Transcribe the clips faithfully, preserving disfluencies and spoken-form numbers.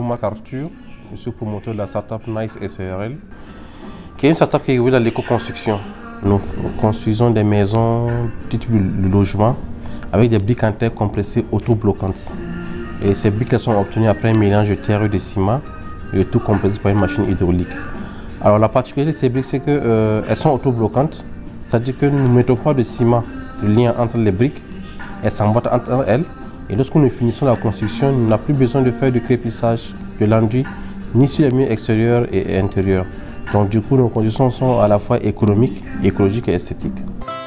MacArthur, je suis promoteur de la startup Nice S R L, qui est une startup qui est dans l'éco-construction. Nous construisons des maisons, des types de logements, avec des briques en terre compressées autobloquantes. Et ces briques sont obtenues après un mélange de terre et de ciment, et le tout compressé par une machine hydraulique. Alors la particularité de ces briques, c'est qu'elles euh, sont autobloquantes, c'est-à-dire que nous ne mettons pas de ciment, de lien entre les briques, elles s'emboîtent entre elles. Et lorsque nous finissons la construction, nous n'avons plus besoin de faire du crépissage, de l'enduit, ni sur les murs extérieurs et intérieurs. Donc du coup, nos constructions sont à la fois économiques, écologiques et esthétiques.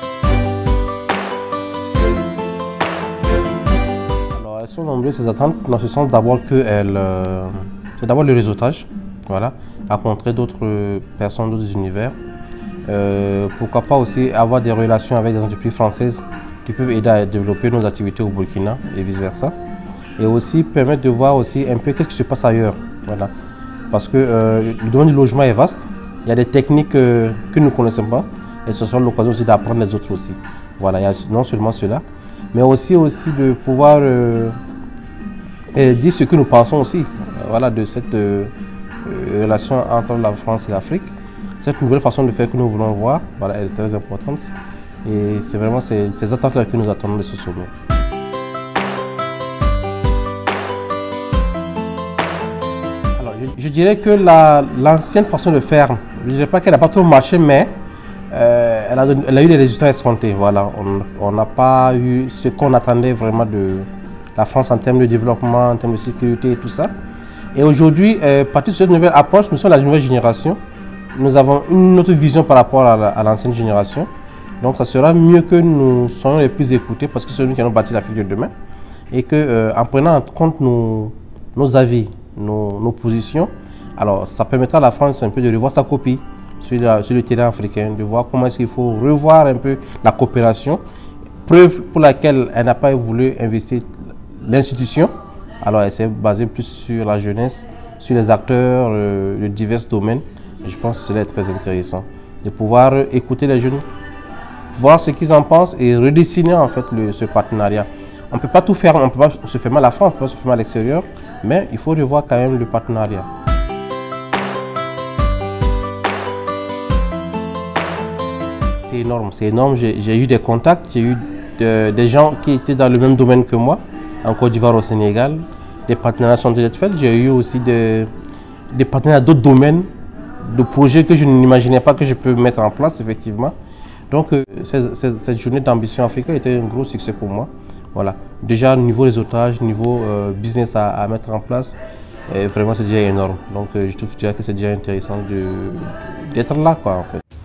Alors, elles sont nombreuses ces attentes, dans ce sens d'abord que elles, euh, c'est d'abord le réseautage, voilà, rencontrer d'autres personnes, d'autres univers. Euh, pourquoi pas aussi avoir des relations avec des entreprises françaises qui peuvent aider à développer nos activités au Burkina et vice versa. Et aussi permettre de voir aussi un peu qu'est-ce qui se passe ailleurs. Voilà. Parce que euh, le domaine du logement est vaste, il y a des techniques euh, que nous ne connaissons pas et ce sera l'occasion aussi d'apprendre les autres aussi. Voilà, il y a non seulement cela, mais aussi, aussi de pouvoir euh, dire ce que nous pensons aussi, voilà, de cette euh, relation entre la France et l'Afrique. Cette nouvelle façon de faire que nous voulons voir, voilà, elle est très importante et c'est vraiment ces, ces attentes-là que nous attendons de ce sommet. Je dirais que l'ancienne façon de faire, je ne dirais pas qu'elle n'a pas trop marché, mais euh, elle, a, elle a eu des résultats escomptés. Voilà. On n'a pas eu ce qu'on attendait vraiment de la France en termes de développement, en termes de sécurité et tout ça. Et aujourd'hui, euh, partir de cette nouvelle approche, nous sommes la nouvelle génération. Nous avons une autre vision par rapport à l'ancienne génération. Donc ça sera mieux que nous soyons les plus écoutés parce que c'est nous qui allons bâtir l'Afrique de demain. Et qu'en euh, prenant en compte nos, nos avis, Nos, nos positions, alors ça permettra à la France un peu de revoir sa copie sur, la, sur le terrain africain, de voir comment est-ce qu'il faut revoir un peu la coopération, preuve pour laquelle elle n'a pas voulu investir l'institution, alors elle s'est basée plus sur la jeunesse, sur les acteurs euh, de divers domaines, et je pense que cela est très intéressant, de pouvoir écouter les jeunes, voir ce qu'ils en pensent et redessiner en fait le, ce partenariat. On ne peut pas tout faire, on ne peut pas se fermer à la France, on ne peut pas se fermer à l'extérieur, mais il faut revoir quand même le partenariat. C'est énorme, c'est énorme. J'ai eu des contacts, j'ai eu de, des gens qui étaient dans le même domaine que moi, en Côte d'Ivoire, au Sénégal. Des partenariats sont déjà faits. J'ai eu aussi des, des partenariats d'autres domaines, de projets que je n'imaginais pas que je peux mettre en place, effectivement. Donc, euh, cette, cette journée d'ambition africaine était un gros succès pour moi. Voilà. Déjà, niveau réseautage, niveau euh, business à, à mettre en place, euh, vraiment c'est déjà énorme. Donc, euh, je trouve déjà que c'est déjà intéressant d'être là, quoi, en fait.